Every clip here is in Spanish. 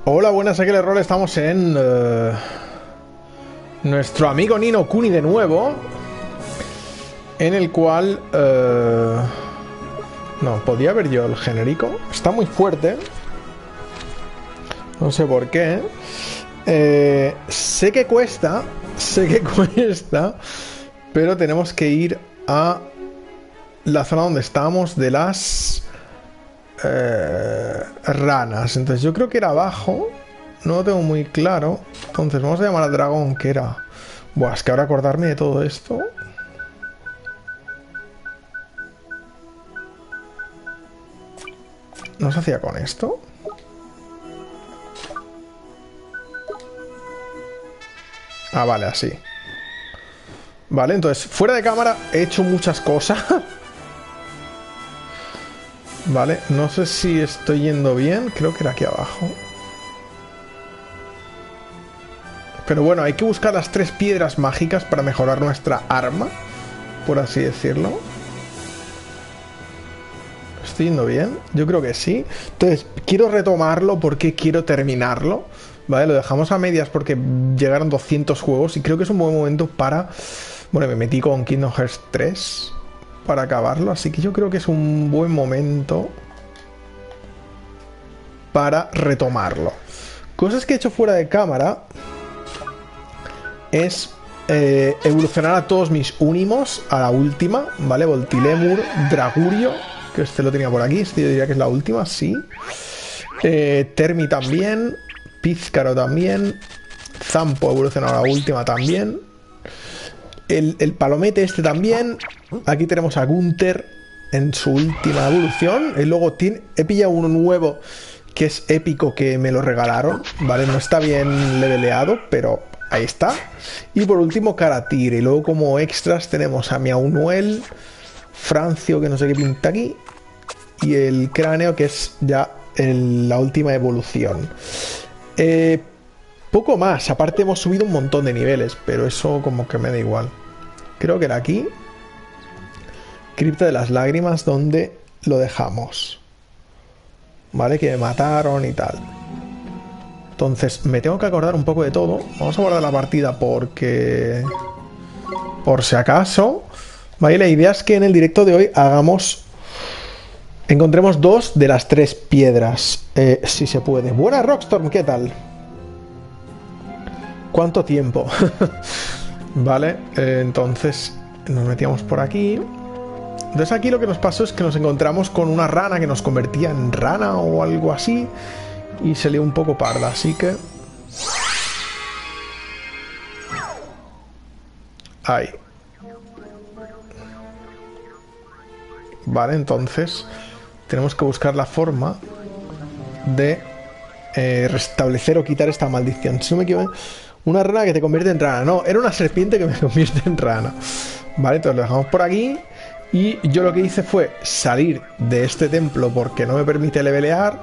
Hola, buenas, aquí el error. Estamos en nuestro amigo Ni no Kuni de nuevo, en el cual no, podía ver yo el genérico. Está muy fuerte, no sé por qué. Sé que cuesta, pero tenemos que ir a la zona donde estábamos de las ranas. Entonces yo creo que era abajo. No lo tengo muy claro. Entonces vamos a llamar al dragón, que era... Buah, es que ahora acordarme de todo esto. ¿No se hacía con esto? Ah, vale, así. Vale, entonces, fuera de cámara he hecho muchas cosas. Vale, no sé si estoy yendo bien. Creo que era aquí abajo. Pero bueno, hay que buscar las 3 piedras mágicas para mejorar nuestra arma, por así decirlo. ¿Estoy yendo bien? Yo creo que sí. Entonces, quiero retomarlo porque quiero terminarlo. Vale, lo dejamos a medias porque llegaron 200 juegos y creo que es un buen momento para... Bueno, me metí con Kingdom Hearts 3 para acabarlo, así que yo creo que es un buen momento para retomarlo. Cosas que he hecho fuera de cámara es evolucionar a todos mis Unimos a la última, ¿vale? Voltilemur, Dragurio, que este lo tenía por aquí, este yo diría que es la última, sí. Termi también, Píscaro también, Zampo evolucionado a la última también. El palomete este también. Aquí tenemos a Gunther en su última evolución. Y luego he pillado uno nuevo que es épico, que me lo regalaron, ¿vale? No está bien leveleado, pero ahí está. Y por último Karatir. Y luego como extras tenemos a Miaunuel, Francio, que no sé qué pinta aquí, y el cráneo, que es ya la última evolución. Poco más. Aparte hemos subido un montón de niveles, pero eso como que me da igual. Creo que era aquí. Cripta de las lágrimas, donde lo dejamos. Vale, que me mataron y tal. Entonces me tengo que acordar un poco de todo. Vamos a guardar la partida porque... por si acaso. Vale, la idea es que en el directo de hoy encontremos 2 de las 3 piedras. Si se puede. Buena Rockstorm, ¿qué tal? ¿Cuánto tiempo? Vale, entonces nos metíamos por aquí. Entonces aquí lo que nos pasó es que nos encontramos con una rana que nos convertía en rana o algo así. Y se lió un poco parda, así que... Ahí. Vale, entonces tenemos que buscar la forma de restablecer o quitar esta maldición. Si no me equivoco, una rana que te convierte en rana. No, era una serpiente que me convierte en rana. Vale, entonces lo dejamos por aquí. Y yo lo que hice fue salir de este templo porque no me permite levelear.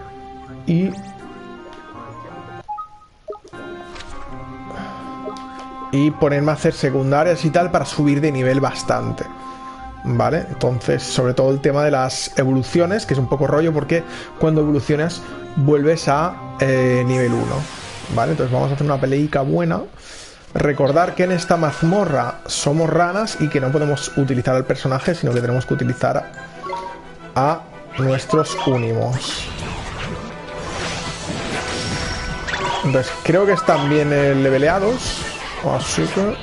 Y ponerme a hacer secundarias y tal para subir de nivel bastante. Vale, entonces sobre todo el tema de las evoluciones, que es un poco rollo porque cuando evolucionas vuelves a nivel 1. Vale, entonces vamos a hacer una peleica buena. Recordar que en esta mazmorra somos ranas y que no podemos utilizar al personaje, sino que tenemos que utilizar a nuestros Unimos. Entonces creo que están bien leveleados, así que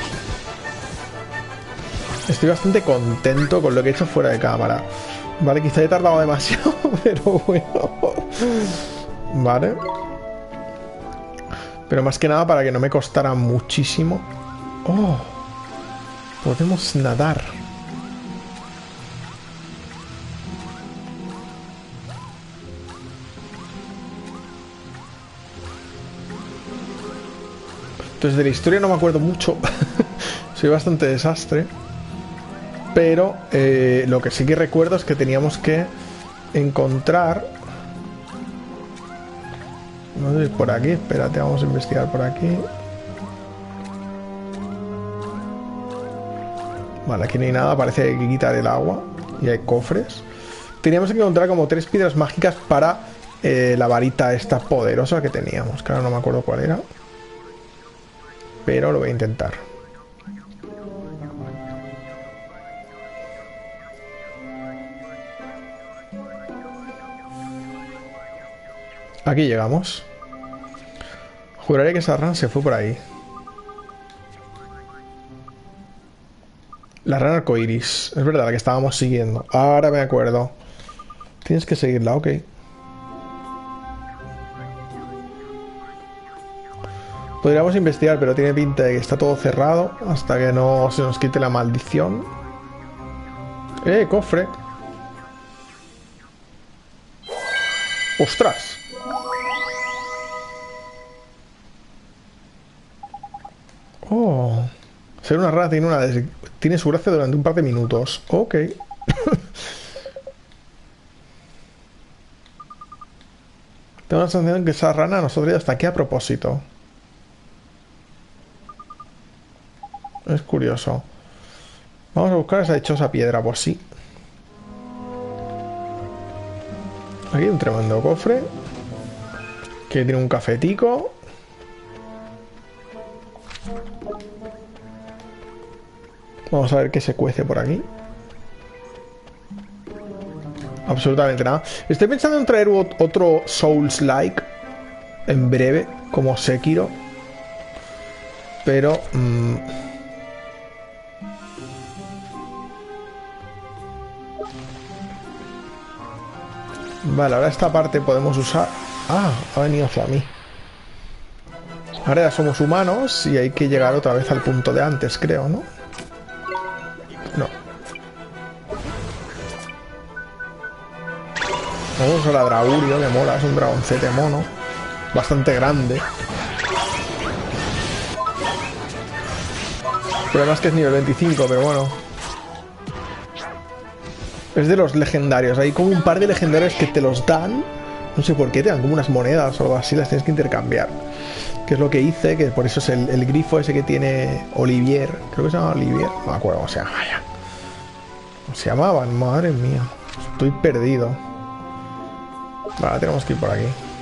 estoy bastante contento con lo que he hecho fuera de cámara. Vale, quizá he tardado demasiado, pero bueno. Vale. Pero más que nada para que no me costara muchísimo. ¡Oh! Podemos nadar. Entonces de la historia no me acuerdo mucho. Soy bastante desastre. Pero lo que sí que recuerdo es que teníamos que encontrar... No sé si por aquí, espérate, vamos a investigar por aquí. Vale, aquí no hay nada, parece que hay que quitar el agua. Y hay cofres. Teníamos que encontrar como 3 piedras mágicas para la varita esta poderosa que teníamos. Claro, no me acuerdo cuál era. Pero lo voy a intentar. Aquí llegamos. Juraría que esa rana se fue por ahí. La rana arcoiris. Es verdad, la que estábamos siguiendo. Ahora me acuerdo. Tienes que seguirla, ok. Podríamos investigar, pero tiene pinta de que está todo cerrado hasta que no se nos quite la maldición. Cofre. ¡Ostras! Oh. Ser una rana tiene su gracia durante un par de minutos. Ok. Tengo la sensación que esa rana nos ha traído hasta aquí a propósito. Es curioso. Vamos a buscar esa dichosa piedra por sí. Aquí hay un tremendo cofre. Que tiene un cafetico. Vamos a ver qué se cuece por aquí. Absolutamente nada. Estoy pensando en traer otro Souls-like en breve, como Sekiro. Pero... Vale, ahora esta parte podemos usar... Ah, ha venido hacia mí. Ahora ya somos humanos y hay que llegar otra vez al punto de antes, creo, ¿no? No. Vamos a usar a Dragurio, que mola, es un dragoncete mono. Bastante grande. El problema es que es nivel 25, pero bueno. Es de los legendarios. Hay como un par de legendarios que te los dan. No sé por qué, te dan como unas monedas o algo así, las tienes que intercambiar. Que es lo que hice, que por eso es el grifo ese que tiene Olivier. Creo que se llama Olivier. No me acuerdo cómo se llama ya. ¿Cómo se llamaban? Madre mía. Estoy perdido. Vale, tenemos que ir por aquí.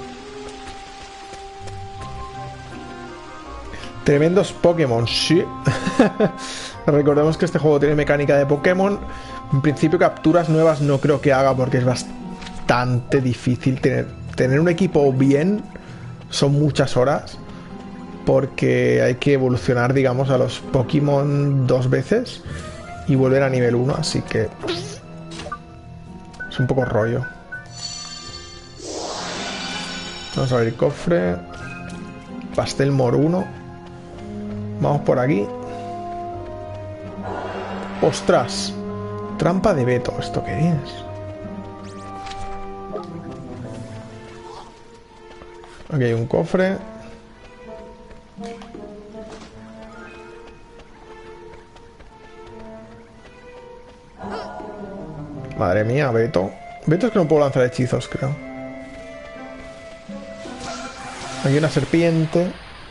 Tremendos Pokémon, sí. Recordemos que este juego tiene mecánica de Pokémon. En principio capturas nuevas no creo que haga porque es bastante difícil tener un equipo bien. Son muchas horas. Porque hay que evolucionar, digamos, a los Pokémon 2 veces. Y volver a nivel 1, así que... es un poco rollo. Vamos a ver, cofre. Pastel moruno. Vamos por aquí. ¡Ostras! Trampa de Beto. ¿Esto qué es? Aquí hay un cofre. Madre mía, Beto. Beto es que no puedo lanzar hechizos, creo. Hay una serpiente.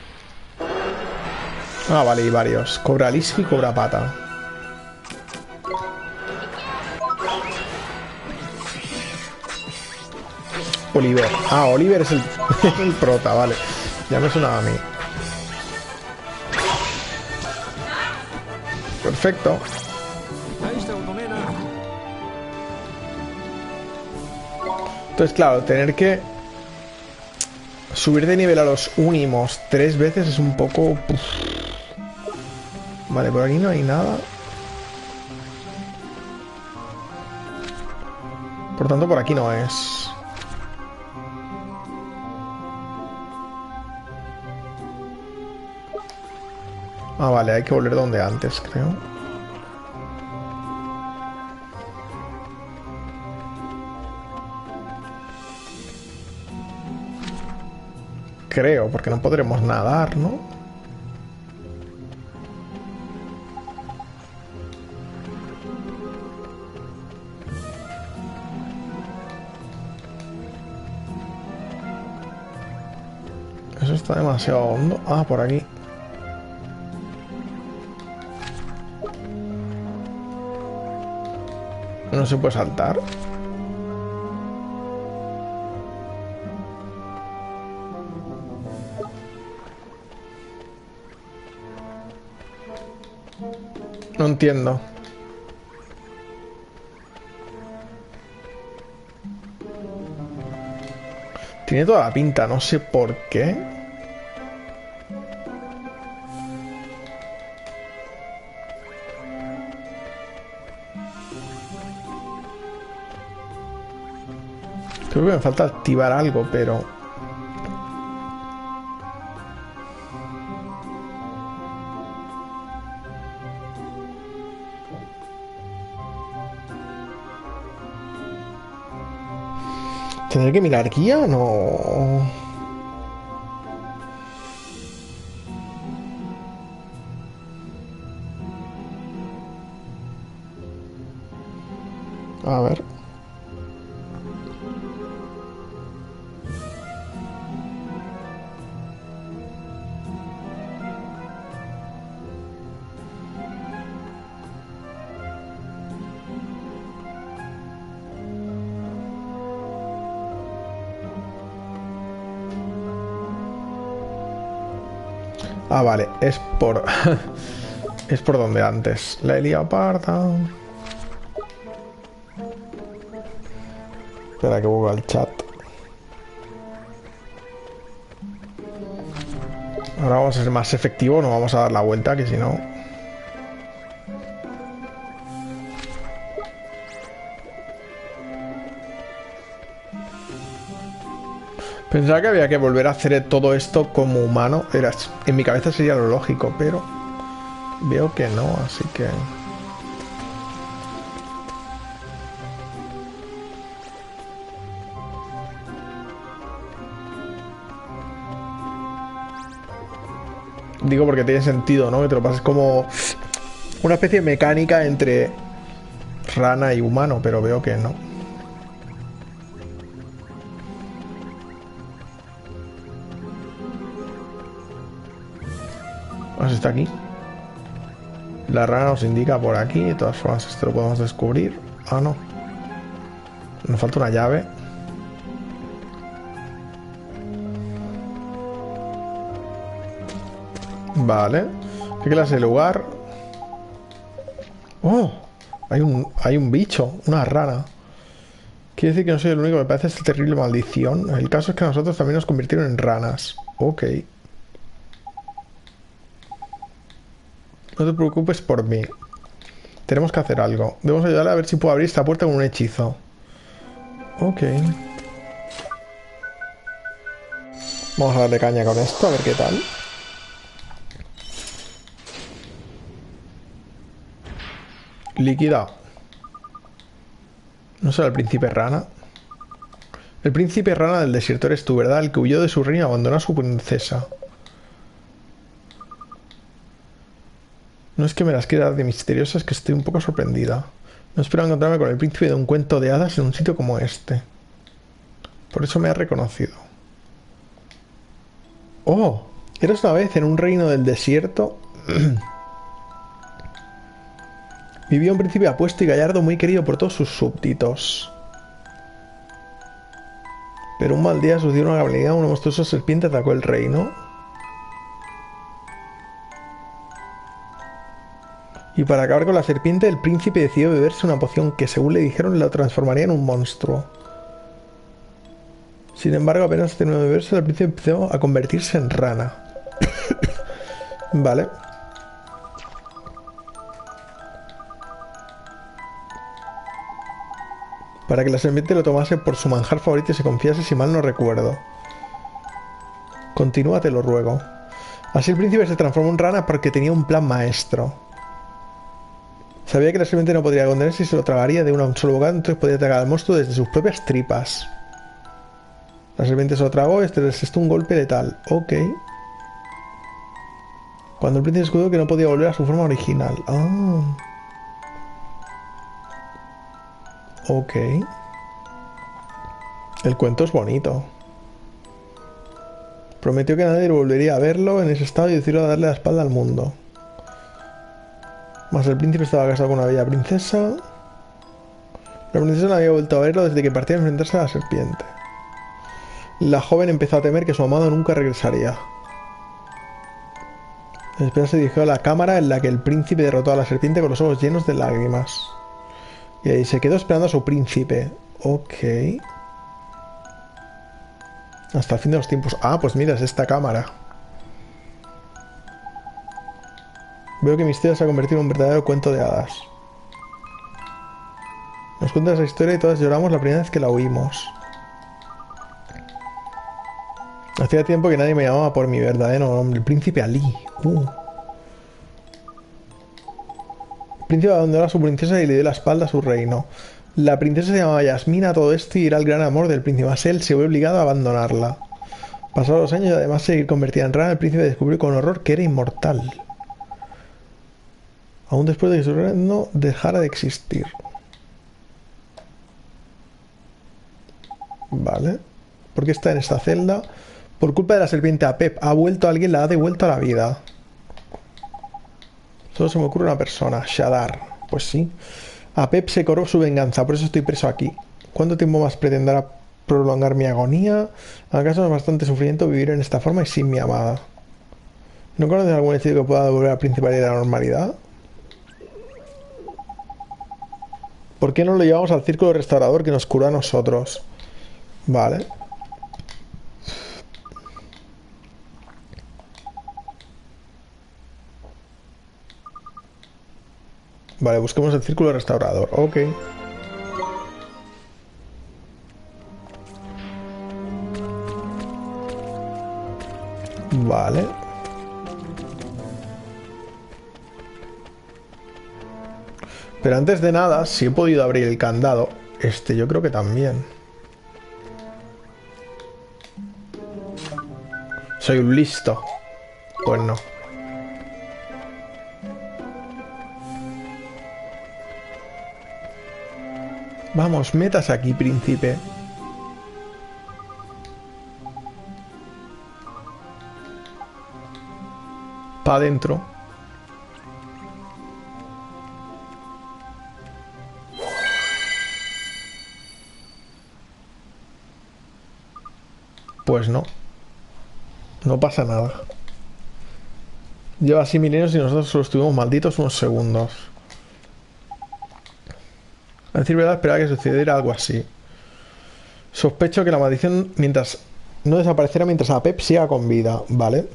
Ah, vale, y varios. Cobra lisco y cobra pata. Oliver. Ah, Oliver es el, el prota, vale. Ya me sonaba a mí. Perfecto. Entonces, claro, tener que subir de nivel a los Unimos 3 veces es un poco... Uf. Vale, por aquí no hay nada. Por tanto, por aquí no es. Ah, vale, hay que volver donde antes, creo. Creo, porque no podremos nadar, ¿no? Eso está demasiado hondo. Ah, por aquí. No se puede saltar. No entiendo. Tiene toda la pinta, no sé por qué. Creo que me falta activar algo, pero... ¿Tendré que mirar guía? No. A ver. Ah, vale, es por... es por donde antes. La he liado parda. Espera que vuelva al chat. Ahora vamos a ser más efectivos, no vamos a dar la vuelta, que si no... Pensaba que había que volver a hacer todo esto como humano. En mi cabeza sería lo lógico, pero veo que no, así que... Digo porque tiene sentido, ¿no? Que te lo pases como una especie de mecánica entre rana y humano, pero veo que no. Está aquí. La rana nos indica por aquí. De todas formas, esto lo podemos descubrir. Ah, no. Nos falta una llave. Vale. ¿Qué clase de lugar? ¡Oh! Hay un bicho. Una rana. Quiere decir que no soy el único que me parece esta terrible maldición. El caso es que nosotros también nos convirtieron en ranas. Ok. No te preocupes por mí. Tenemos que hacer algo. Debemos ayudarle a ver si puedo abrir esta puerta con un hechizo. Ok. Vamos a darle caña con esto, a ver qué tal. Liquidado. No será el príncipe rana. El príncipe rana del desierto eres tú, ¿verdad? El que huyó de su reino y abandonó a su princesa. No es que me las quiera dar de misteriosa, es que estoy un poco sorprendida. No esperaba encontrarme con el príncipe de un cuento de hadas en un sitio como este. Por eso me ha reconocido. ¡Oh! Eras una vez en un reino del desierto. Vivía un príncipe apuesto y gallardo muy querido por todos sus súbditos. Pero un mal día sucedió una calamidad, una monstruosa serpiente atacó el reino. Y para acabar con la serpiente, el príncipe decidió beberse una poción que, según le dijeron, lo transformaría en un monstruo. Sin embargo, apenas terminó de beberse, el príncipe empezó a convertirse en rana. Vale. Para que la serpiente lo tomase por su manjar favorito y se confiase, si mal no recuerdo. Continúa, te lo ruego. Así el príncipe se transformó en rana porque tenía un plan maestro. Sabía que la serpiente no podría contenerse y se lo tragaría de un solo bocado, entonces podía atacar al monstruo desde sus propias tripas. La serpiente se lo tragó y este le asestó un golpe letal. Ok. Cuando el príncipe descubrió que no podía volver a su forma original. Ah. Ok. El cuento es bonito. Prometió que nadie volvería a verlo en ese estado y decidió darle la espalda al mundo. Mas el príncipe estaba casado con una bella princesa. La princesa no había vuelto a verlo desde que partía a enfrentarse a la serpiente. La joven empezó a temer que su amado nunca regresaría. La espera se dirigió a la cámara en la que el príncipe derrotó a la serpiente con los ojos llenos de lágrimas. Y ahí se quedó esperando a su príncipe. Ok. Hasta el fin de los tiempos. Ah, pues mira, es esta cámara. Veo que mi historia se ha convertido en un verdadero cuento de hadas. Nos cuenta esa historia y todas lloramos la primera vez que la oímos. Hacía tiempo que nadie me llamaba por mi verdadero nombre. El príncipe Ali. El príncipe abandonó a su princesa y le dio la espalda a su reino. La princesa se llamaba Yasmina, todo esto y era el gran amor del príncipe. Mas él se vio obligado a abandonarla. Pasados los años y además de seguir convertida en rana, el príncipe descubrió con horror que era inmortal. Aún después de que su reino dejara de existir. Vale. ¿Por qué está en esta celda? Por culpa de la serpiente Apep. Ha vuelto a alguien, la ha devuelto a la vida. Solo se me ocurre una persona. Shadar. Pues sí. Apep se cobró su venganza, por eso estoy preso aquí. ¿Cuánto tiempo más pretenderá prolongar mi agonía? ¿Acaso es bastante sufrimiento vivir en esta forma y sin mi amada? ¿No conoces algún hechizo que pueda devolver al príncipe a la normalidad? ¿Por qué no lo llevamos al círculo restaurador que nos curó a nosotros? Vale. Vale, busquemos el círculo restaurador. Ok. Vale. Pero antes de nada, si he podido abrir el candado, yo creo que también. Soy un listo. Pues no. Vamos, metas aquí, príncipe. Pa' adentro. Pues no. No pasa nada. Lleva así milenios y nosotros solo estuvimos malditos unos segundos. A decir verdad, esperaba que sucediera algo así. Sospecho que la maldición no desaparecerá mientras Apep siga con vida, ¿vale?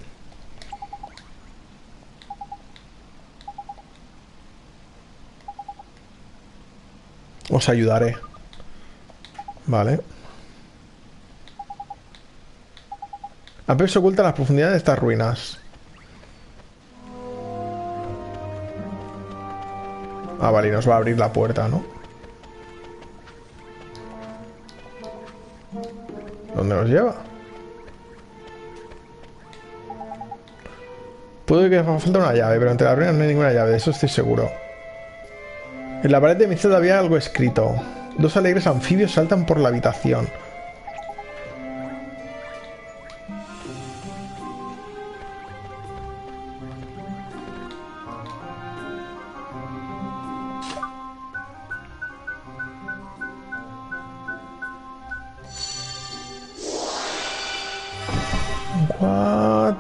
Os ayudaré. Vale. Apep se oculta en las profundidades de estas ruinas. Ah, vale, y nos va a abrir la puerta, ¿no? ¿Dónde nos lleva? Puede que falta una llave, pero entre las ruinas no hay ninguna llave, de eso estoy seguro. En la pared de mi celda había algo escrito. Dos alegres anfibios saltan por la habitación. What?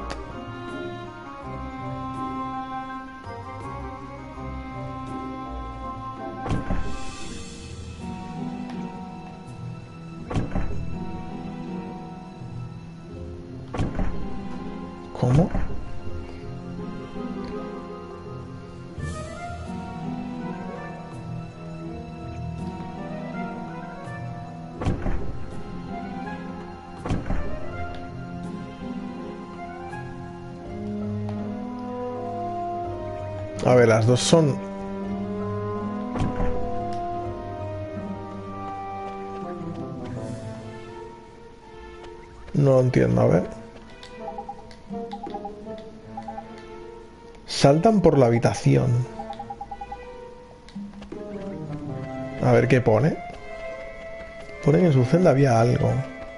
¿Cómo? A ver, las dos son... No lo entiendo, a ver. Saltan por la habitación. A ver qué pone. Pone que en su celda había algo.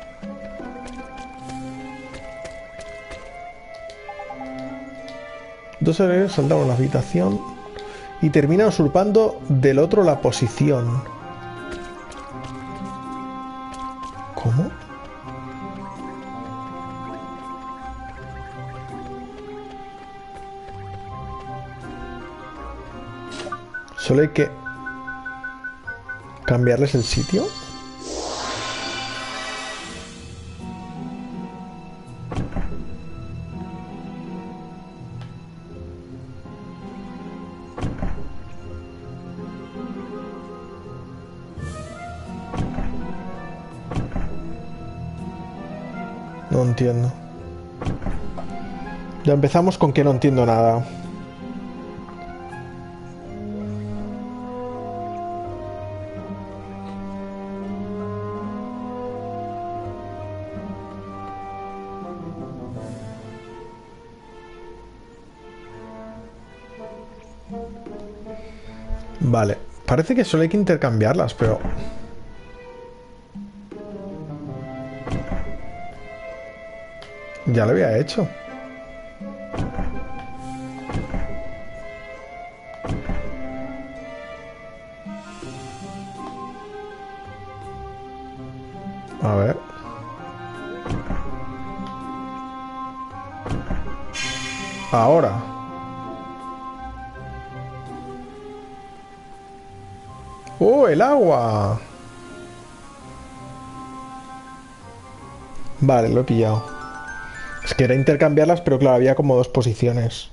Dos héroes saltan por la habitación y terminan usurpando del otro la posición. ¿Cómo? Solo hay que cambiarles el sitio. No entiendo. Ya empezamos con que no entiendo nada. Vale, parece que solo hay que intercambiarlas, pero... ya lo había hecho. A ver. Ahora. ¡Oh, el agua! Vale, lo he pillado. Es que era intercambiarlas, pero claro, había como dos posiciones.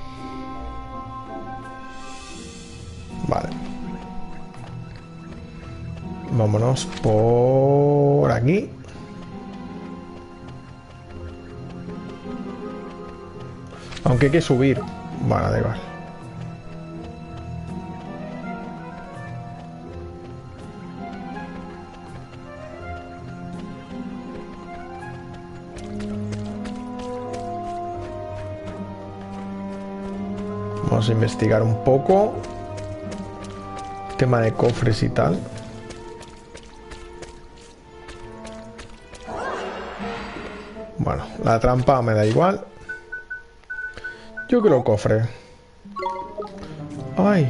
Vale. Vámonos por aquí. Aunque hay que subir. Bueno, da igual. Vamos a investigar un poco. Tema de cofres y tal. Bueno, la trampa me da igual. Yo creo cofre. Ay.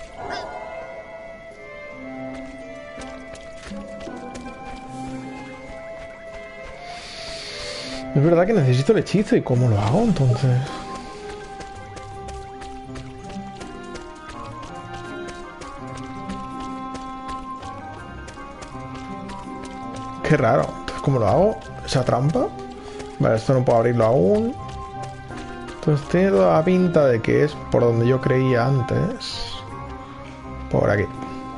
Es verdad que necesito el hechizo. ¿Y cómo lo hago entonces? Qué raro. Entonces, ¿cómo lo hago? ¿Esa trampa? Vale, esto no puedo abrirlo aún. Entonces tiene toda la pinta de que es por donde yo creía antes. Por aquí.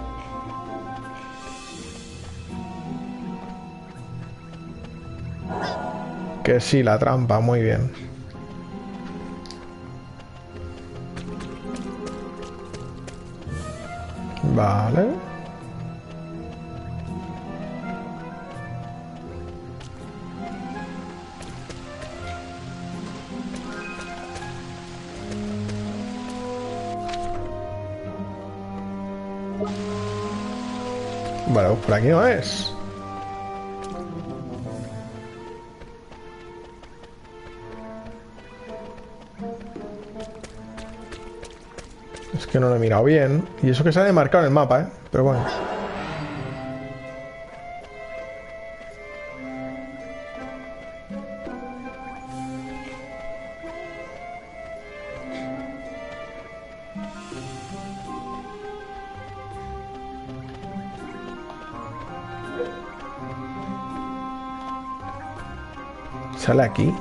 Que sí, la trampa, muy bien. Vale. Vale, pues por aquí no es. Es que no lo he mirado bien. Y eso que sale marcado en el mapa, ¿eh? Pero bueno. Sale aquí.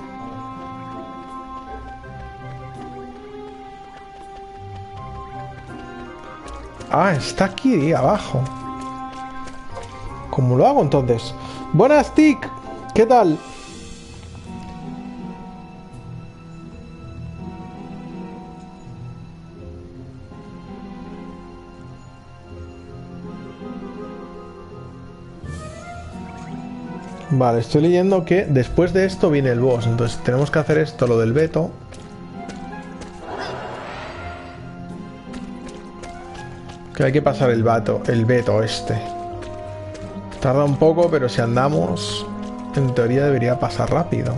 Ah, está aquí abajo. ¿Cómo lo hago entonces? Buenas, Tic. ¿Qué tal? Vale, estoy leyendo que después de esto viene el boss. Entonces tenemos que hacer esto, lo del veto. Que hay que pasar el veto este. Tarda un poco, pero si andamos, en teoría debería pasar rápido.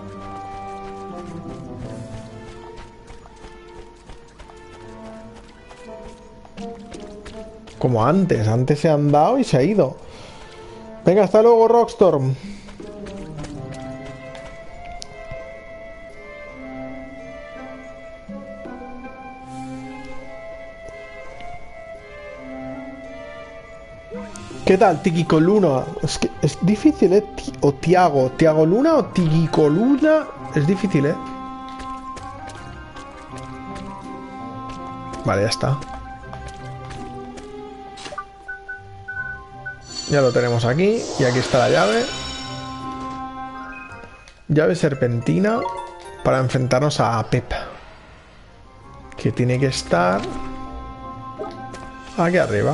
Como antes. Antes se ha andado y se ha ido. Venga, hasta luego, Rockstorm. ¿Qué tal, Tigicoluna? Es que es difícil, ¿eh? O Tiago. ¿Tiago Luna o Tigicoluna? Es difícil, ¿eh? Vale, ya está. Ya lo tenemos aquí. Y aquí está la llave. Llave serpentina para enfrentarnos a Pep. Que tiene que estar aquí arriba.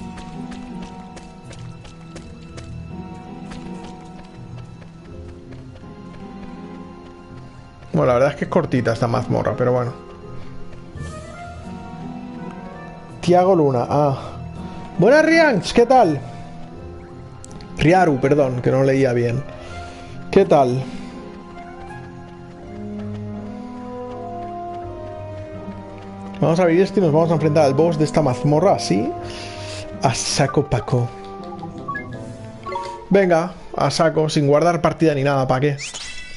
Bueno, la verdad es que es cortita esta mazmorra, pero bueno. Tiago Luna, ah. Buenas, Rianx, ¿qué tal? Riaru, perdón, que no leía bien. ¿Qué tal? Vamos a abrir esto y nos vamos a enfrentar al boss de esta mazmorra así. A saco paco. Venga, a saco, sin guardar partida ni nada, ¿para qué?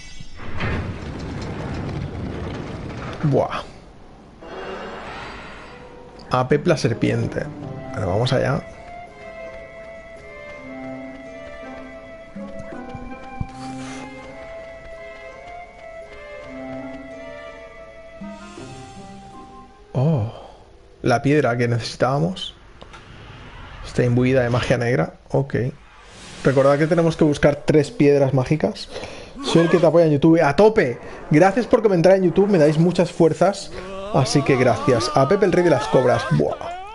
Buah. A Pep la serpiente. Pero vamos allá. Oh. La piedra que necesitábamos. Está imbuida de magia negra. Ok. Recordad que tenemos que buscar 3 piedras mágicas. Soy el que te apoya en YouTube. ¡A tope! Gracias por comentar en YouTube. Me dais muchas fuerzas. Así que gracias. A Pepe el Rey de las Cobras. Buah.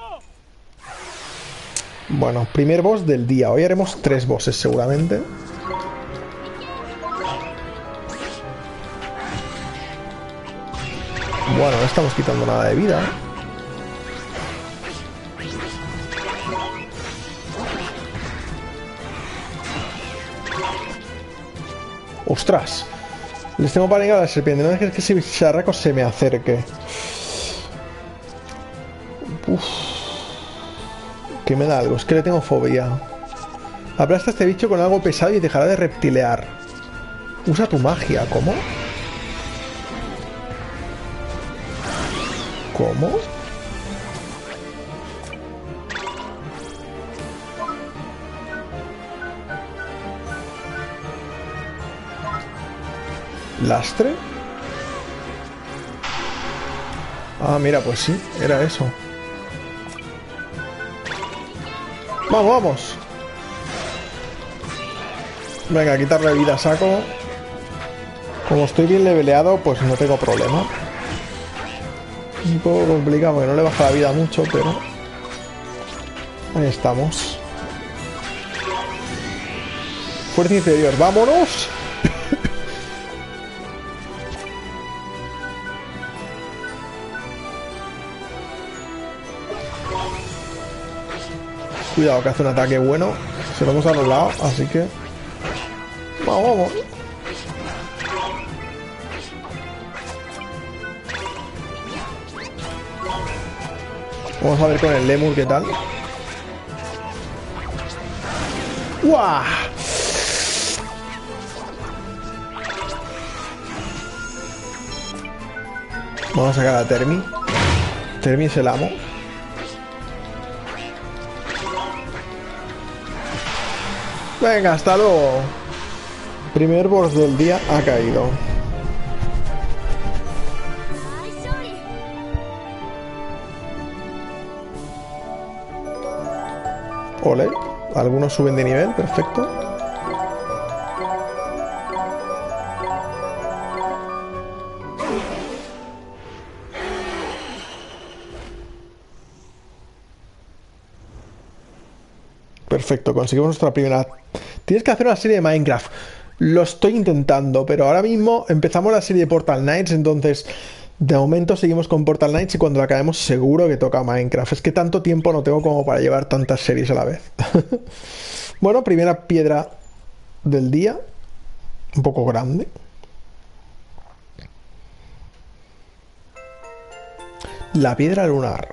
Bueno, primer boss del día. Hoy haremos 3 bosses seguramente. Bueno, no estamos quitando nada de vida, ¿eh? ¡Ostras! Les tengo pánico a la serpiente. No dejes que ese bicharraco se me acerque. Uf. Que me da algo. Es que le tengo fobia. Aplasta a este bicho con algo pesado y dejará de reptilear. Usa tu magia. ¿Cómo? ¿Cómo? ¿Lastre? Ah, mira, pues sí, era eso. ¡Vamos, vamos! Venga, quitarle vida a saco. Como estoy bien leveleado, pues no tengo problema. Un poco complicado porque no le baja la vida mucho, pero... ahí estamos. Fuerza inferior, ¡vámonos! Cuidado que hace un ataque bueno. Se lo hemos anulado, así que... vamos, vamos. Vamos a ver con el Lemur qué tal. ¡Guau! Vamos a sacar a Termi. Termi es el amo. Venga, hasta luego. Primer boss del día ha caído. Ole. Algunos suben de nivel, perfecto. Perfecto, conseguimos nuestra primera... Tienes que hacer una serie de Minecraft. Lo estoy intentando, pero ahora mismo empezamos la serie de Portal Knights, entonces de momento seguimos con Portal Knights y cuando la acabemos seguro que toca Minecraft. Es que tanto tiempo no tengo como para llevar tantas series a la vez. Bueno, primera piedra del día. Un poco grande. La piedra lunar.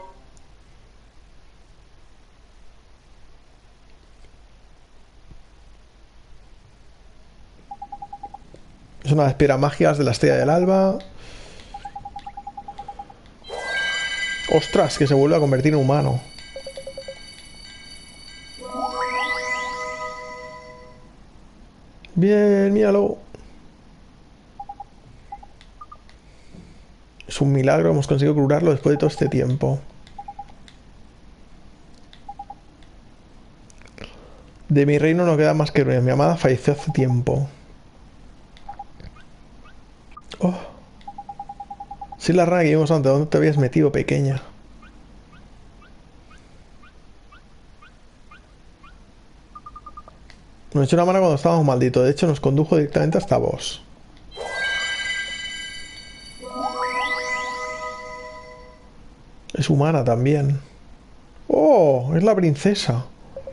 Es una de las piedras mágicas de la Estrella del Alba. ¡Ostras! Que se vuelve a convertir en humano. Bien, míralo. Es un milagro, hemos conseguido curarlo después de todo este tiempo. De mi reino no queda más que ruinas. Mi amada falleció hace tiempo. Oh. Sí, la rana que vimos antes. ¿Dónde te habías metido, pequeña? Nos echó una mano cuando estábamos malditos. De hecho, nos condujo directamente hasta vos. Es humana también. ¡Oh! Es la princesa.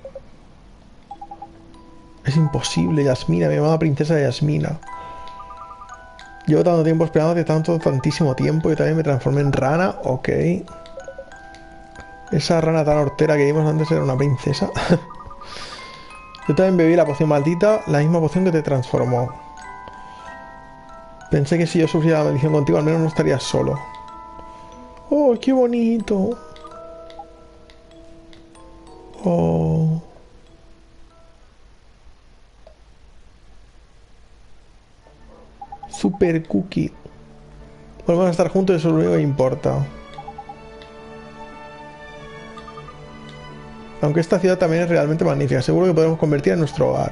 Es imposible, Yasmina, mi amada princesa Yasmina. Llevo tanto tiempo esperando, tantísimo tiempo. Yo también me transformé en rana. Ok. Esa rana tan hortera que vimos antes era una princesa. Yo también bebí la poción maldita, la misma poción que te transformó. Pensé que si yo sufría la maldición contigo, al menos no estarías solo. ¡Oh, qué bonito! ¡Oh! Super cookie. Volvemos a estar juntos y eso es lo único que importa. Aunque esta ciudad también es realmente magnífica, seguro que podemos convertir en nuestro hogar.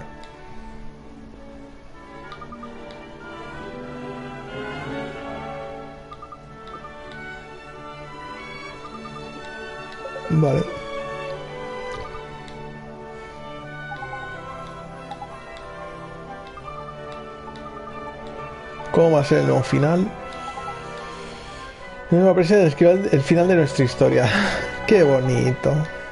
Vale. ¿Cómo va a ser el nuevo final? Me parece describir el final de nuestra historia. ¡Qué bonito!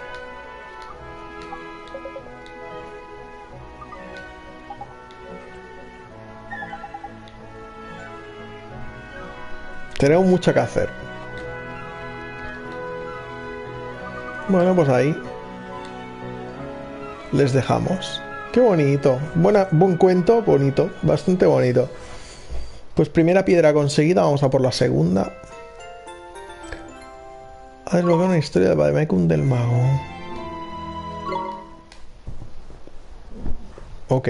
Tenemos mucho que hacer. Bueno, pues ahí les dejamos. ¡Qué bonito! Buen cuento, bonito, bastante bonito. Pues primera piedra conseguida, vamos a por la segunda. Ha desbloqueado una historia de Vademecum del mago. Ok.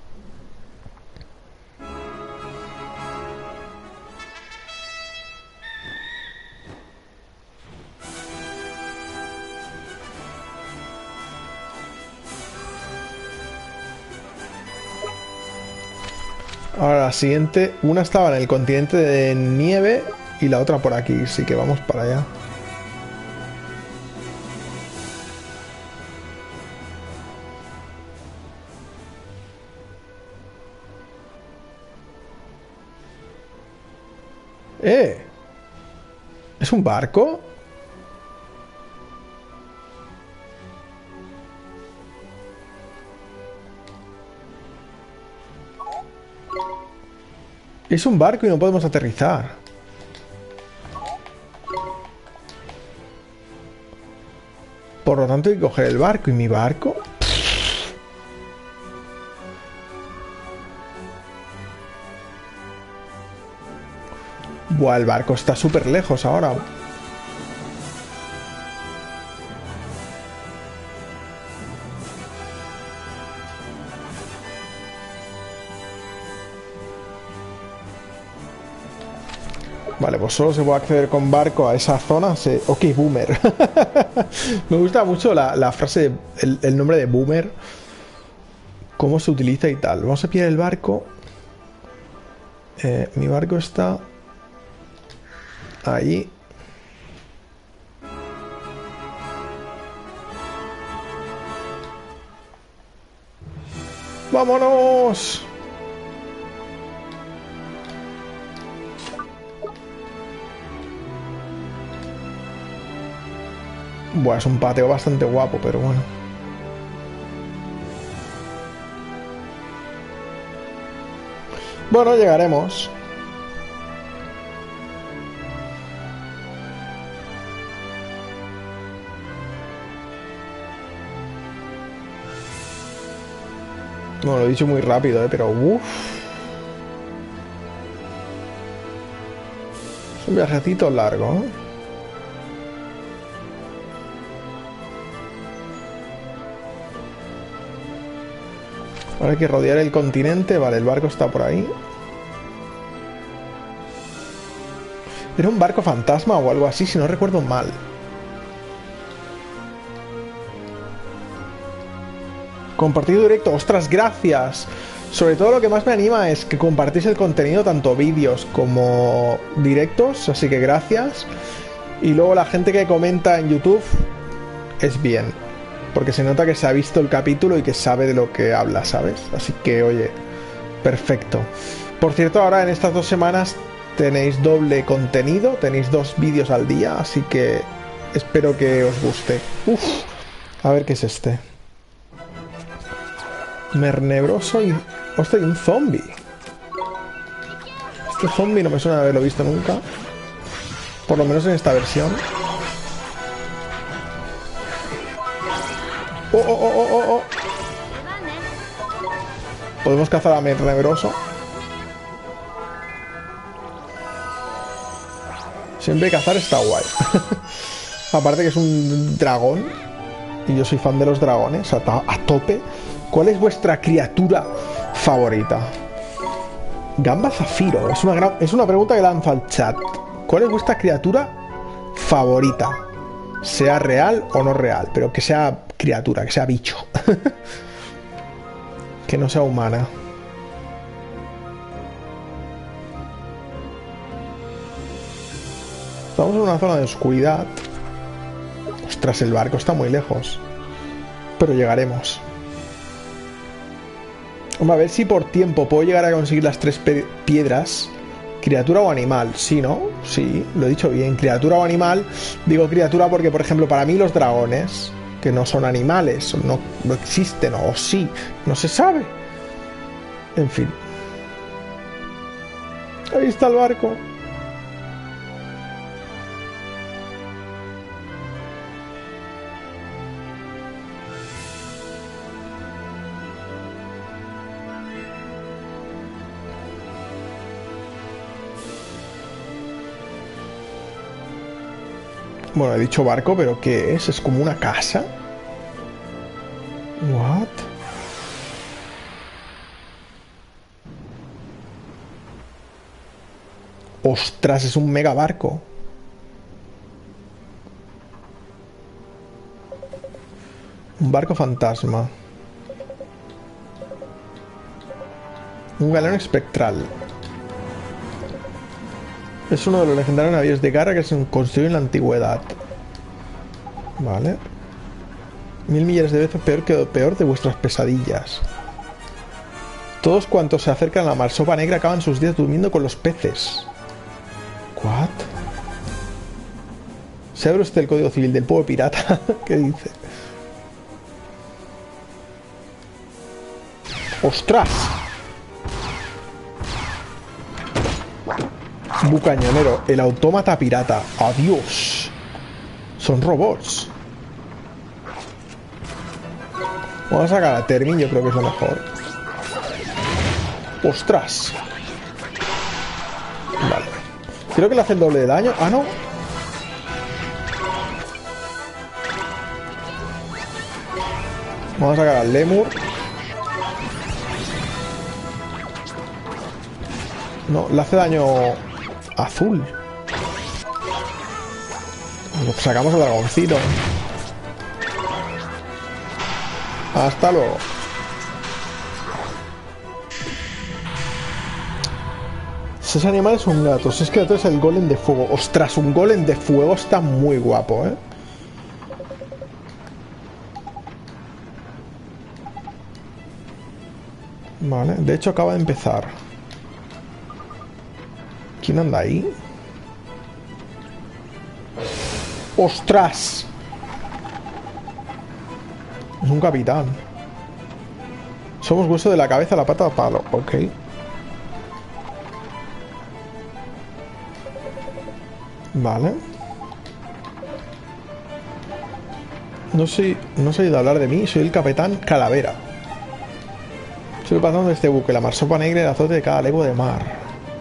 Ahora la siguiente, una estaba en el continente de nieve y la otra por aquí, así que vamos para allá. ¡Eh! ¿Es un barco? Es un barco y no podemos aterrizar. Por lo tanto hay que coger el barco. ¿Y mi barco? Buah, el barco está súper lejos ahora. Vale, pues solo se puede acceder con barco a esa zona. Ok, Boomer. Me gusta mucho la frase, el nombre de Boomer. Cómo se utiliza y tal. Vamos a pillar el barco. Mi barco está ahí. ¡Vámonos! Buah, es un pateo bastante guapo, pero bueno. Bueno, llegaremos. No, lo he dicho muy rápido, pero uff. Es un viajecito largo, ¿eh? Ahora hay que rodear el continente. Vale, el barco está por ahí. Era un barco fantasma o algo así, si no recuerdo mal. Compartido directo. ¡Ostras, gracias! Sobre todo lo que más me anima es que compartís el contenido, tanto vídeos como directos. Así que gracias. Y luego la gente que comenta en YouTube es bien. Porque se nota que se ha visto el capítulo y que sabe de lo que habla, ¿sabes? Así que, oye, perfecto. Por cierto, ahora en estas 2 semanas tenéis doble contenido. Tenéis 2 vídeos al día. Así que espero que os guste. Uf, a ver qué es este. Mernebroso y... ¡Hostia, y un zombie! Este zombie no me suena de haberlo visto nunca. Por lo menos en esta versión. ¡Oh, oh, oh, oh, oh! Podemos cazar a Mernebroso. Siempre cazar está guay. Aparte que es un dragón. Y yo soy fan de los dragones, a tope. ¿Cuál es vuestra criatura favorita? Gamba Zafiro. Es una pregunta que lanzo al chat. ¿Cuál es vuestra criatura favorita? Sea real o no real, pero que sea criatura, que sea bicho. Que no sea humana. Estamos en una zona de oscuridad. Ostras, el barco está muy lejos. Pero llegaremos. Vamos a ver si por tiempo puedo llegar a conseguir las 3 piedras. ¿Criatura o animal? Sí, ¿no? Sí, lo he dicho bien. ¿Criatura o animal? Digo criatura porque, por ejemplo, para mí los dragones, que no son animales, no existen, o sí, no se sabe. En fin. Ahí está el barco. Bueno, he dicho barco, pero ¿qué es? ¿Es como una casa? What? Ostras, es un mega barco. Un barco fantasma. Un galón espectral. Es uno de los legendarios navíos de guerra que se construyó en la antigüedad. Vale. 1000 millones de veces peor de vuestras pesadillas. Todos cuantos se acercan a la marsopa negra acaban sus días durmiendo con los peces. ¿What? ¿Se abre usted el código civil del pueblo pirata? ¿Qué dice? ¡Ostras! Bucañonero, el autómata pirata. ¡Adiós! Son robots. Vamos a sacar a Termin, yo creo que es lo mejor. ¡Ostras! Vale. Creo que le hace el doble de daño. ¡Ah, no! Vamos a sacar al Lemur. No, le hace daño azul. Sacamos al dragoncito. Hasta luego. Ese animal es un gato. Si es que otro es el golem de fuego. Ostras, un golem de fuego está muy guapo, ¿eh? Vale, de hecho acaba de empezar. ¿Quién anda ahí? ¡Ostras! Es un capitán. Somos hueso de la cabeza a la pata a palo. Ok. Vale. No sé de hablar de mí. Soy el capitán Calavera. Soy el patrón de este buque. La marsopa negra y el azote de cada legua de mar.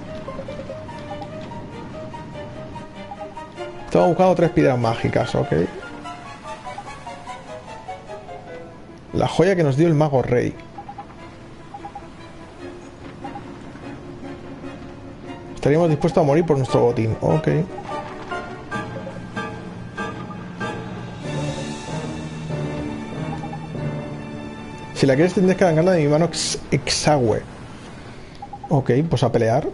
Estamos buscando 3 piedras mágicas, ok. La joya que nos dio el mago rey. Estaríamos dispuestos a morir por nuestro botín. Ok. Si la quieres tendrás que arrancarla de mi mano exagüe. Ok, pues a pelear.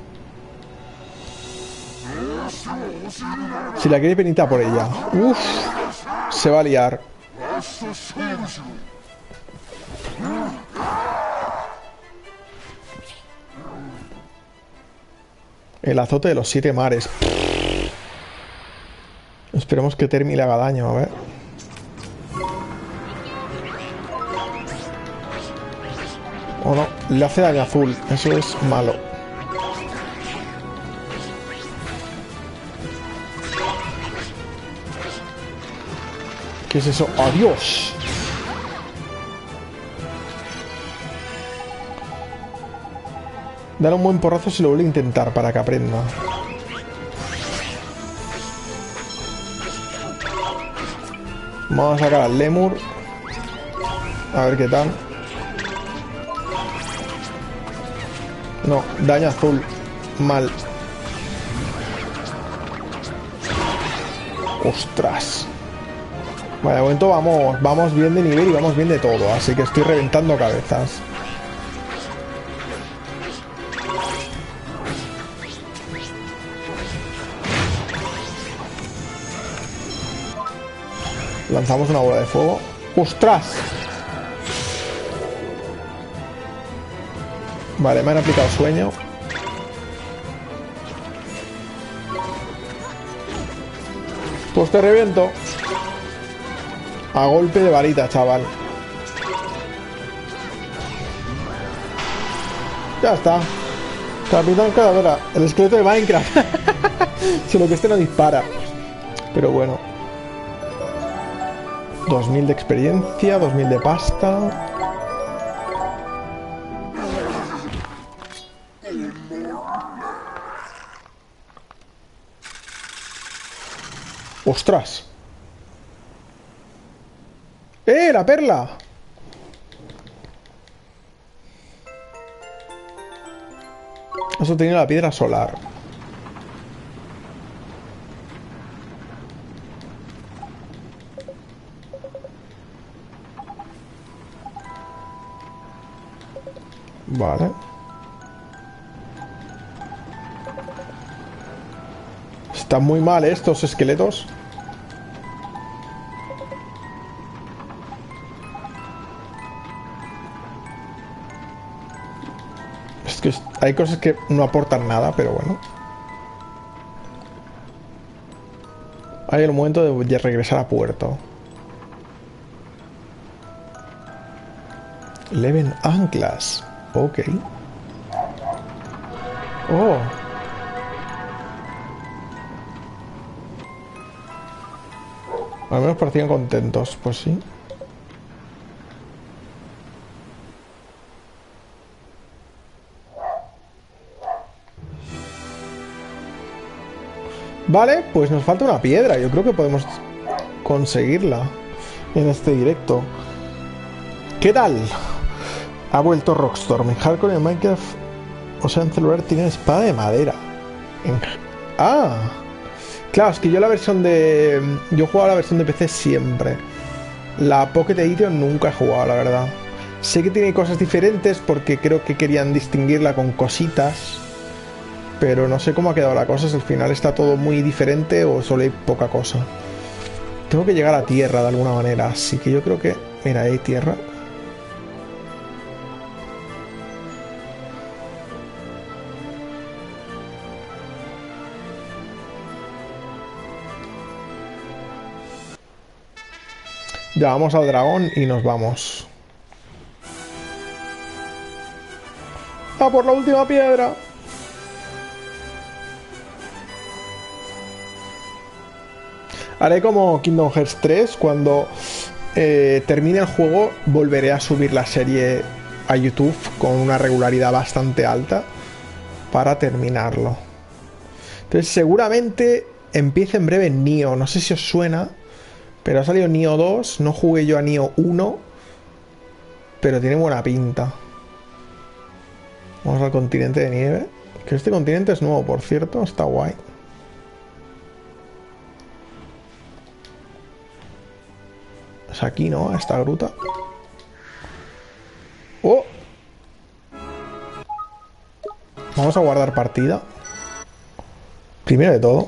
Si la quieres venir a por ella. Uff. Se va a liar. El azote de los 7 mares. Esperemos que Termi le haga daño, a ver. O no, le hace daño azul. Eso es malo. ¿Qué es eso? ¡Adiós! Dale un buen porrazo si lo vuelve a intentar para que aprenda. Vamos a sacar al Lemur. A ver qué tal. No, daño azul. Mal. ¡Ostras! Vale, de momento vamos bien de nivel y vamos bien de todo. Así que estoy reventando cabezas. Lanzamos una bola de fuego. ¡Ostras! Vale, me han aplicado sueño. Pues te reviento. A golpe de varita, chaval. Ya está. Capitán Calavera. El esqueleto de Minecraft. Solo que este no dispara. Pero bueno. 2000 de experiencia, 2000 de pasta. ¡Ostras! ¡La perla! Eso tenía la piedra solar. Vale. Están muy mal estos esqueletos. Es que hay cosas que no aportan nada, pero bueno. Hay el momento de regresar a puerto. Leven anclas. Ok. Oh. Al menos parecían contentos, pues sí. Vale, pues nos falta una piedra. Yo creo que podemos conseguirla en este directo. ¿Qué tal? Ha vuelto Rockstorm. En Hardcore y en Minecraft, o sea, en celular tienen espada de madera. Ah, claro, es que yo la versión de... Yo he jugado la versión de PC siempre. La Pocket Edition nunca he jugado, la verdad. Sé que tiene cosas diferentes porque creo que querían distinguirla con cositas. Pero no sé cómo ha quedado la cosa. Si al final está todo muy diferente o solo hay poca cosa. Tengo que llegar a tierra de alguna manera. Así que yo creo que... Mira, hay tierra. Llamamos al dragón y nos vamos. ¡A por la última piedra! Haré como Kingdom Hearts 3. Cuando termine el juego, volveré a subir la serie a YouTube con una regularidad bastante alta para terminarlo. Entonces seguramente empiece en breve Nioh. No sé si os suena, pero ha salido Nioh 2. No jugué yo a Nioh 1, pero tiene buena pinta. Vamos al continente de nieve. Que este continente es nuevo, por cierto. Está guay. Es aquí, ¿no? Esta gruta. ¡Oh! Vamos a guardar partida. Primero de todo.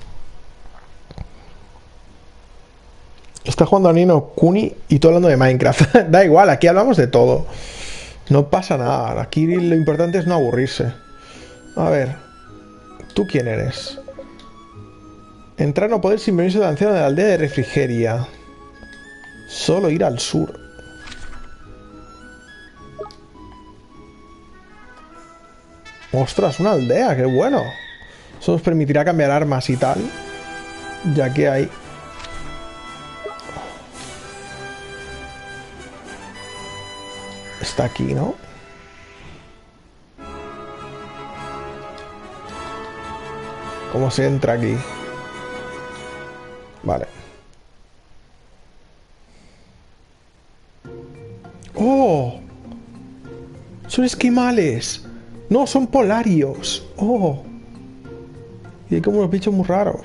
Está jugando a Ni no Kuni y tú hablando de Minecraft. Da igual, aquí hablamos de todo. No pasa nada. Aquí lo importante es no aburrirse. A ver. ¿Tú quién eres? Entrar no poder sin permiso de anciano de la aldea de Refrigeria. Solo ir al sur. Ostras, una aldea, qué bueno. Eso nos permitirá cambiar armas y tal. Ya que hay... Está aquí, ¿no? ¿Cómo se entra aquí? Vale. ¡Oh! Son esquimales. No, son polarios. ¡Oh! Y hay como unos bichos muy raros.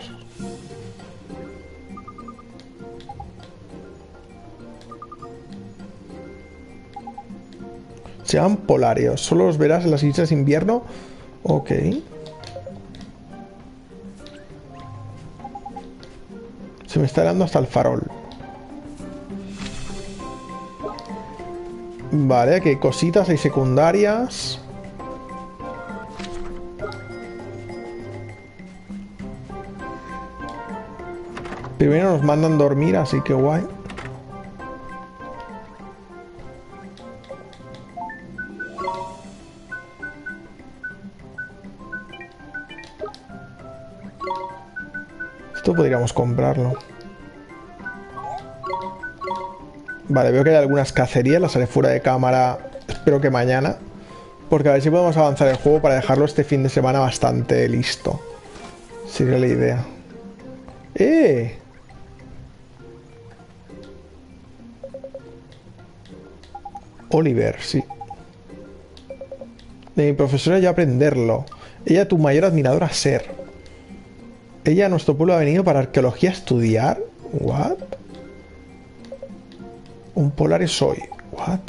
Se llaman polarios. Solo los verás en las islas de invierno. Ok. Se me está dando hasta el farol. Vale, aquí hay cositas, hay secundarias. Primero nos mandan dormir, así que guay. Esto podríamos comprarlo. Vale, veo que hay algunas cacerías, las haré fuera de cámara, espero que mañana. Porque a ver si podemos avanzar el juego para dejarlo este fin de semana bastante listo. Sería la idea. ¡Eh! Oliver, sí. De mi profesora ya aprenderlo. Ella tu mayor admiradora ser. Ella a nuestro pueblo ha venido para arqueología a estudiar. ¿What? Un Polaris soy. ¿What?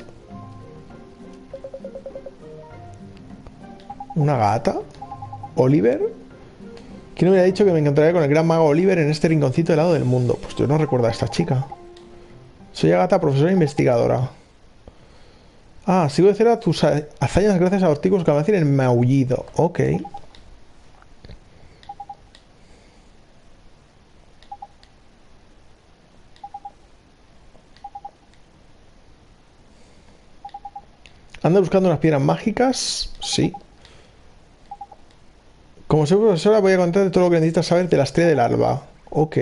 ¿Una gata? ¿Oliver? ¿Quién me hubiera dicho que me encontraría con el gran mago Oliver en este rinconcito helado del mundo? Pues yo no recuerdo a esta chica. Soy Agata, profesora e investigadora. Ah, sigo de cerca tus hazañas gracias a artículos que aparecen en Maullido. Ok. ¿Anda buscando unas piedras mágicas? Sí. Como soy profesora voy a contarte todo lo que necesitas saber de la estrella del alba. Ok.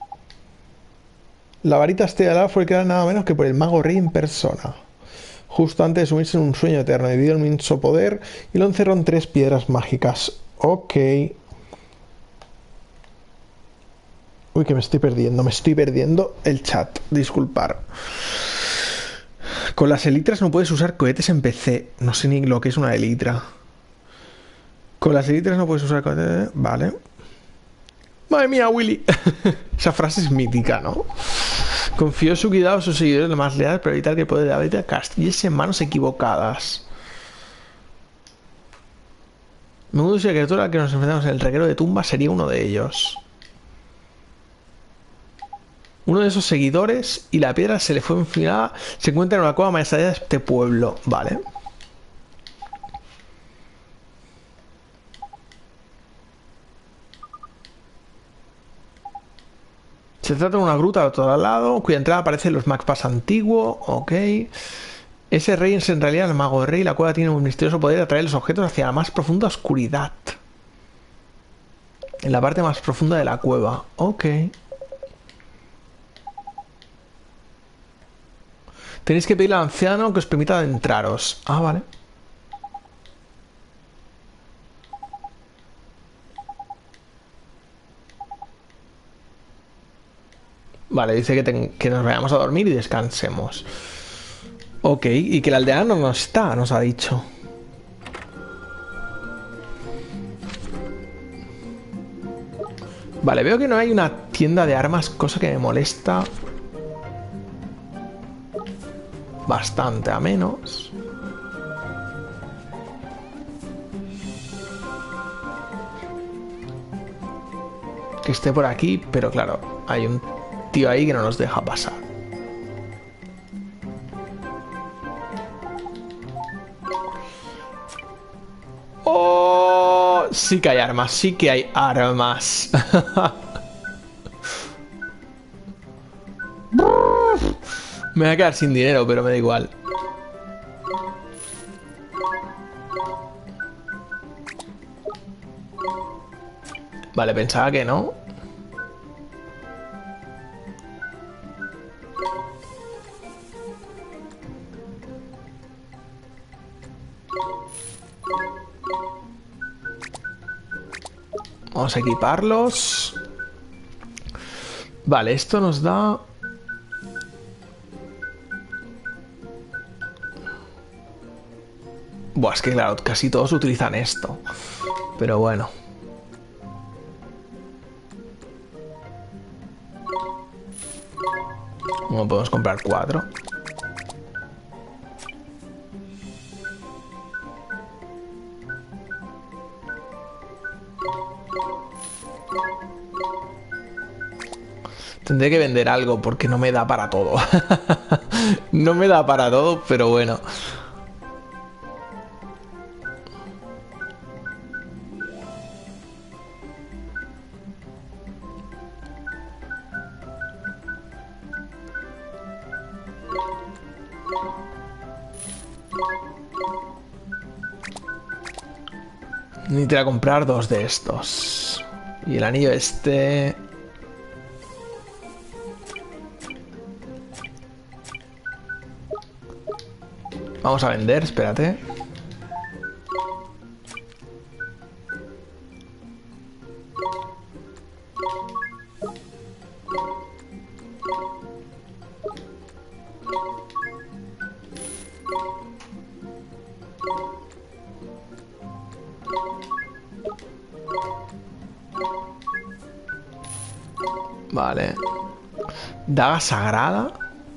La varita estrella del alba fue creada nada menos que por el mago rey en persona. Justo antes de sumirse en un sueño eterno, debido al inmenso poder, y lo encerró en 3 piedras mágicas. Ok. Uy, que me estoy perdiendo el chat. Disculpar. Con las elitras no puedes usar cohetes en PC. No sé ni lo que es una elitra. Con las elitras no puedes usar cohetes. Vale. Madre mía, Willy. Esa frase es mítica, ¿no? Confió su cuidado a sus seguidores lo más leales para evitar que el poder de la beta cayese en manos equivocadas. Menudo si la criatura a la que nos enfrentamos en el reguero de tumba sería uno de ellos. Uno de esos seguidores y la piedra se le fue enfilada. Se encuentra en una cueva más allá de este pueblo. Vale. Se trata de una gruta al otro lado, cuya entrada aparece en los mapas antiguos. Ok. Ese rey es en realidad el mago rey. La cueva tiene un misterioso poder de atraer los objetos hacia la más profunda oscuridad. En la parte más profunda de la cueva. Ok. Tenéis que pedirle al anciano que os permita adentraros. Ah, vale. Vale, dice que nos vayamos a dormir y descansemos. Ok, y que el aldeano no está, nos ha dicho. Vale, veo que no hay una tienda de armas, cosa que me molesta bastante, a menos. Que esté por aquí, pero claro, hay un tío ahí que no nos deja pasar. ¡Oh! Sí que hay armas, sí que hay armas. Me voy a quedar sin dinero, pero me da igual. Vale, pensaba que no. Vamos a equiparlos. Vale, esto nos da... Buah, es que claro, casi todos utilizan esto. Pero bueno. Bueno, podemos comprar 4. Tendré que vender algo porque no me da para todo. No me da para todo, pero bueno. Necesito comprar 2 de estos. Y el anillo este... Vamos a vender, espérate. Vale. Daga sagrada.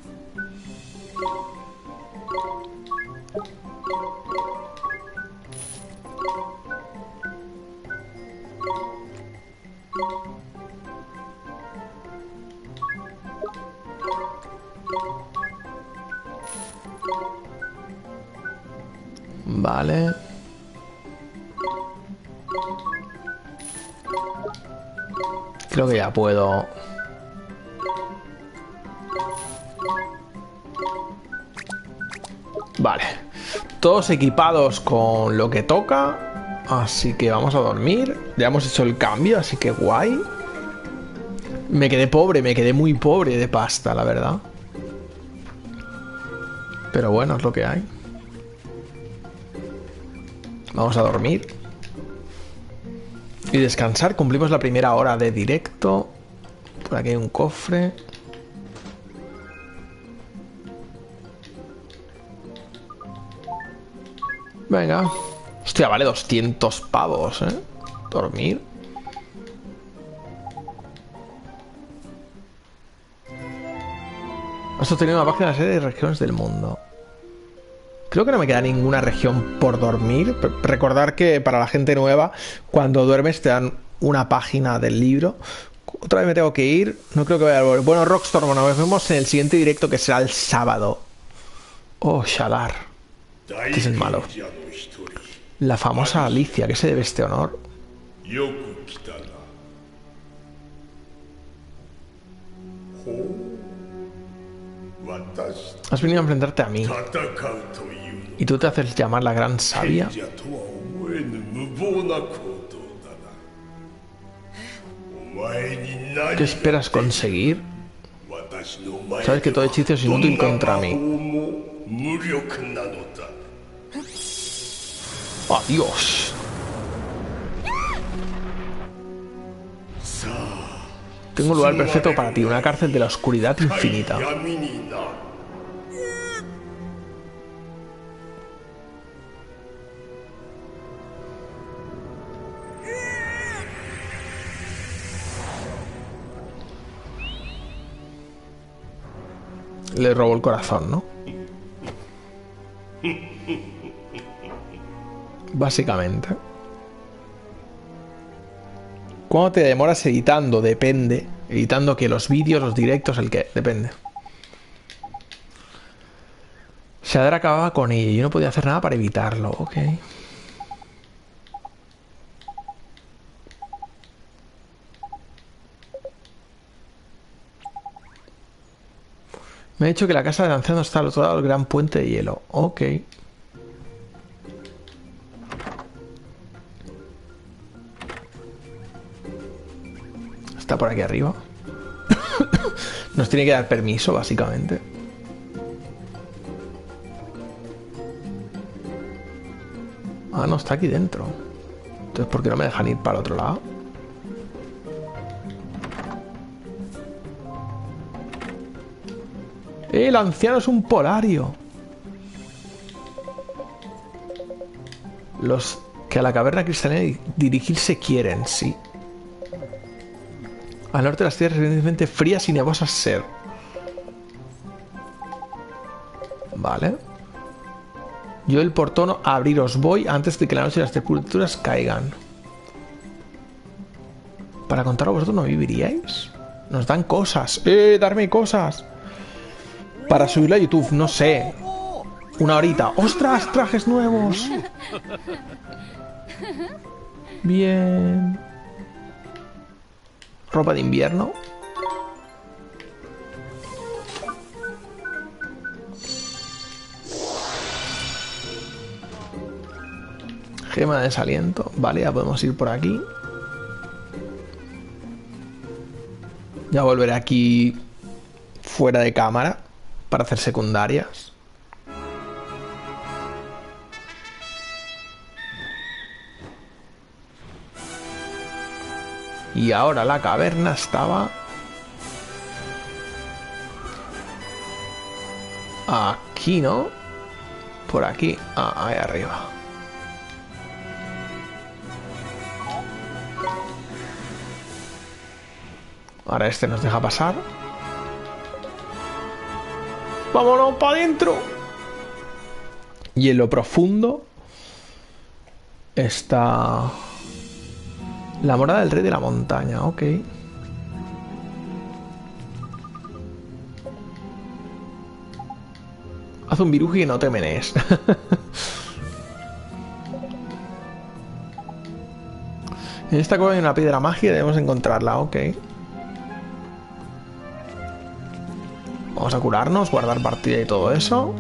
Vale. Creo que ya puedo. Vale. Todos equipados con lo que toca. Así que vamos a dormir. Ya hemos hecho el cambio, así que guay. Me quedé pobre, me quedé muy pobre de pasta, la verdad. Pero bueno, es lo que hay. Vamos a dormir. Y descansar. Cumplimos la primera hora de directo. Por aquí hay un cofre. Venga. Hostia, vale 200 pavos, ¿eh? Dormir. Has obtenido una página de la serie de regiones del mundo. Creo que no me queda ninguna región por dormir. Recordar que para la gente nueva, cuando duermes te dan una página del libro. Otra vez me tengo que ir. No creo que vaya a volver. Bueno, Rockstorm, nos vemos en el siguiente directo que será el sábado. Oh, Shalar. Este es el malo. La famosa Alicia. ¿Qué se debe este honor? Has venido a enfrentarte a mí. ¿Y tú te haces llamar la gran sabia? ¿Qué esperas conseguir? Sabes que todo hechizo es inútil contra mí. ¡Adiós! Tengo un lugar perfecto para ti, una cárcel de la oscuridad infinita. Le robó el corazón, ¿no? Básicamente. ¿Cuánto te demoras editando? Depende. Editando que los vídeos, los directos, el que... Depende. Shader acababa con ella y yo no podía hacer nada para evitarlo. Ok. Me ha dicho que la casa del anciano está al otro lado del gran puente de hielo. Ok. Está por aquí arriba. Nos tiene que dar permiso, básicamente. Ah, no, está aquí dentro. Entonces, ¿por qué no me dejan ir para el otro lado? El anciano es un polario. Los que a la caverna cristalina dirigirse quieren, sí. Al norte las tierras evidentemente frías y nevosas ser. Vale. Yo el portón a abriros voy antes de que la noche y las temperaturas caigan. Para contarlo vosotros no viviríais. Nos dan cosas. Darme cosas. Para subirlo a YouTube, no sé. Una horita. ¡Ostras! Trajes nuevos. Bien. Ropa de invierno. Gema de desaliento. Vale, ya podemos ir por aquí. Ya volveré aquí fuera de cámara para hacer secundarias. Y ahora la caverna estaba aquí, ¿no? Por aquí. Ah, ahí arriba. Ahora este nos deja pasar. ¡Vámonos para adentro! Y en lo profundo está la morada del rey de la montaña. Ok. Haz un viruji y no te menees. En esta cueva hay una piedra mágica, debemos encontrarla. Ok. Vamos a curarnos, guardar partida y todo eso.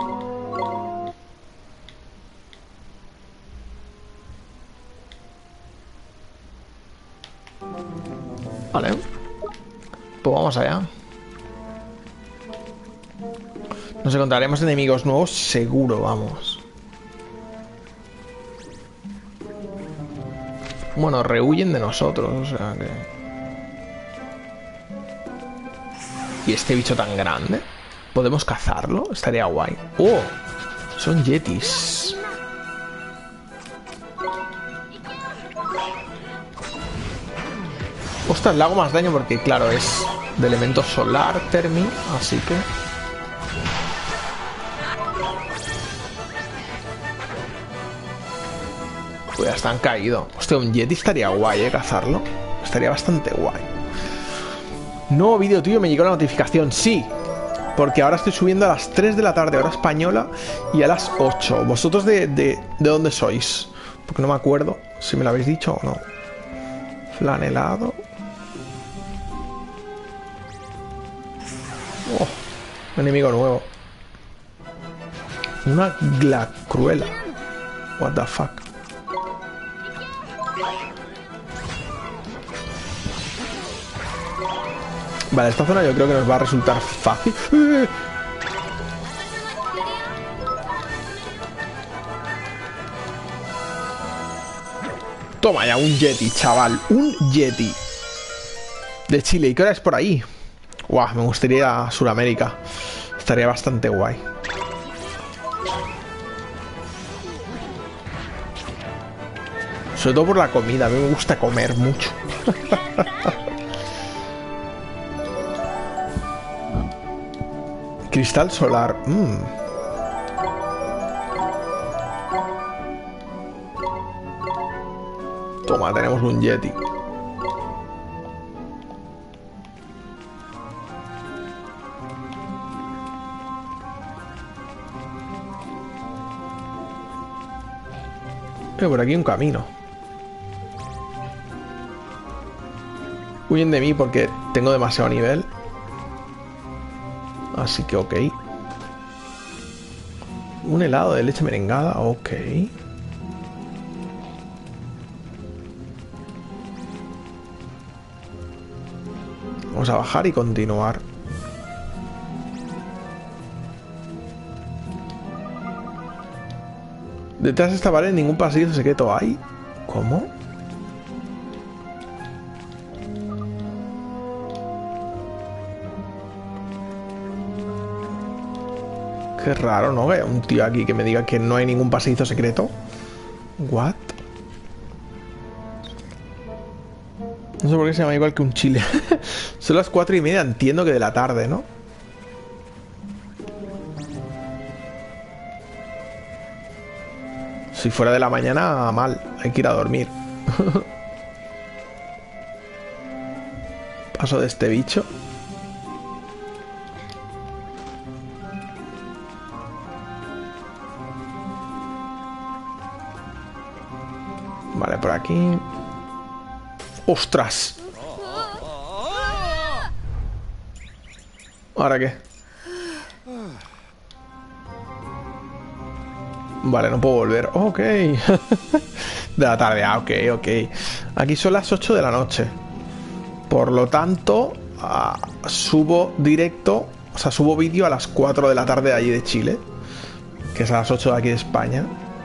Vale. Pues vamos allá. Nos encontraremos enemigos nuevos, seguro, vamos. Bueno, rehuyen de nosotros, o sea que... ¿Y este bicho tan grande? ¿Podemos cazarlo? Estaría guay. ¡Oh! Son yetis. Ostras, le hago más daño porque, claro, es de elemento solar, Termi, así que... Pues ya están caídos. Hostia, un yeti estaría guay, cazarlo. Estaría bastante guay. Nuevo vídeo tuyo, me llegó la notificación. Sí, porque ahora estoy subiendo a las 3 de la tarde, hora española, y a las 8. ¿Vosotros de dónde sois? Porque no me acuerdo si me lo habéis dicho o no. Flanelado. Oh, enemigo nuevo. Una glacruela. What the fuck. Vale, esta zona yo creo que nos va a resultar fácil. Toma ya, un yeti, chaval. Un yeti. De Chile. ¿Y qué hora es por ahí? Guau, me gustaría ir a Sudamérica. Estaría bastante guay. Sobre todo por la comida. A mí me gusta comer mucho. Cristal solar. Toma, tenemos un Yeti. Por aquí un camino. Huyen de mí porque tengo demasiado nivel. Así que ok. Un helado de leche merengada. Ok. Vamos a bajar y continuar. Detrás de esta pared ningún pasillo secreto hay. ¿Cómo? Qué raro, ¿no? Que haya un tío aquí que me diga que no hay ningún pasillo secreto. What? No sé por qué se llama igual que un chile. Son las 4:30, entiendo que de la tarde, ¿no? Si fuera de la mañana, mal. Hay que ir a dormir. Paso de este bicho. Vale, por aquí. ¡Ostras! ¿Ahora qué? Vale, no puedo volver. Ok. De la tarde. Ah, ok, ok. Aquí son las 8 de la noche. Por lo tanto, subo directo. O sea, subo vídeo a las 4 de la tarde de allí de Chile. Que es a las 8 de aquí de España.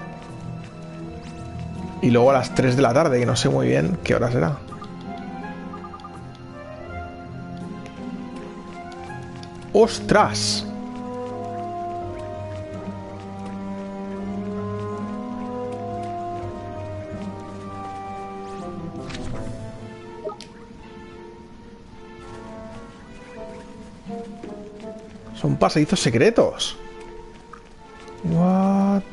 Y luego a las 3 de la tarde, que no sé muy bien qué hora será. ¡Ostras! Son pasadizos secretos. What?